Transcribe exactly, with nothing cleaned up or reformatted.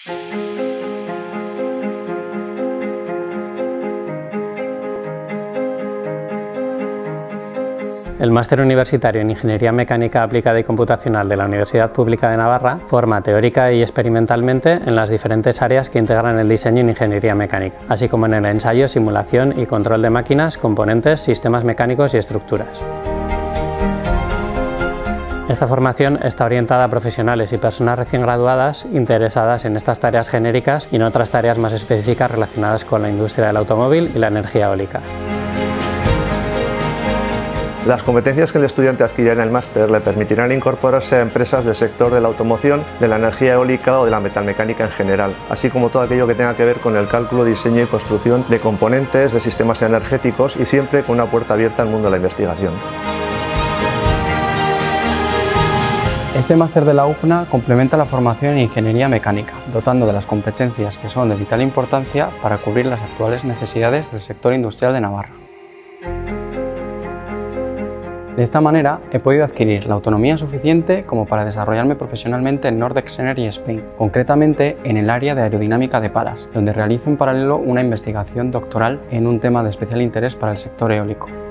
El Máster Universitario en Ingeniería Mecánica Aplicada y Computacional de la Universidad Pública de Navarra forma teórica y experimentalmente en las diferentes áreas que integran el diseño en ingeniería mecánica, así como en el ensayo, simulación y control de máquinas, componentes, sistemas mecánicos y estructuras. Esta formación está orientada a profesionales y personas recién graduadas interesadas en estas tareas genéricas y en otras tareas más específicas relacionadas con la industria del automóvil y la energía eólica. Las competencias que el estudiante adquirirá en el máster le permitirán incorporarse a empresas del sector de la automoción, de la energía eólica o de la metalmecánica en general, así como todo aquello que tenga que ver con el cálculo, diseño y construcción de componentes, de sistemas energéticos y siempre con una puerta abierta al mundo de la investigación. Este máster de la U P N A complementa la formación en ingeniería mecánica, dotando de las competencias que son de vital importancia para cubrir las actuales necesidades del sector industrial de Navarra. De esta manera he podido adquirir la autonomía suficiente como para desarrollarme profesionalmente en Nordex Energy Spain, concretamente en el área de aerodinámica de palas, donde realizo en paralelo una investigación doctoral en un tema de especial interés para el sector eólico.